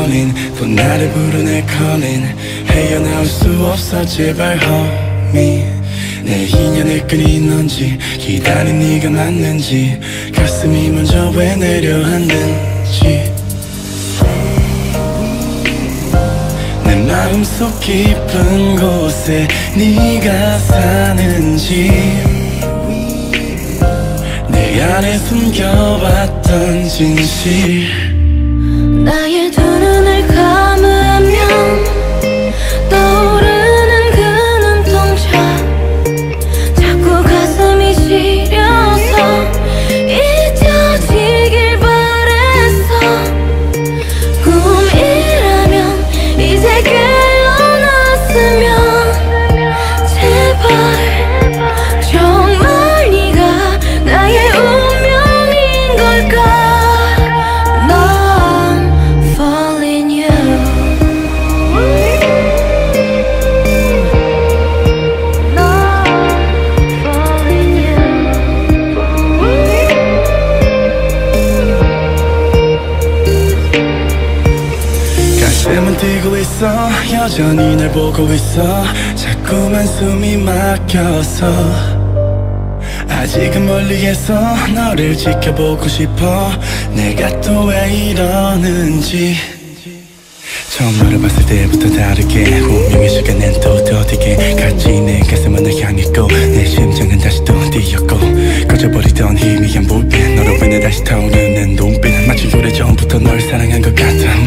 calling 또 나를 부르네 calling 헤어나올 수 없어 제발 homie 내 인연을 끊인 넌지 기다린 네가 맞는지 가슴이 먼저 왜 내려앉는지 내 마음속 깊은 곳에 네가 사는지 내 안에 숨겨왔던 진실 나의 두 눈을 감으면 떠오르는 그 눈동자 자꾸 가슴이 시려서 잊혀지길 바랬어 꿈이라면 이제 깨어났으면 제발 정말 네가 나의 운명인 걸까 가슴은 뛰고 있어 여전히 날 보고 있어 자꾸만 숨이 막혀서 아직은 멀리에서 너를 지켜보고 싶어 내가 또 왜 이러는지 처음 너를 봤을 때부터 다르게 운명의 시간엔 또 더디게 같이 내 가슴은 널 향했고 내 심장은 다시 또 뛰었고 꺼져버리던 희미한 불빛 너로 인해 다시 타오르는 눈빛 마치 오래전부터 널 사랑한 것 같아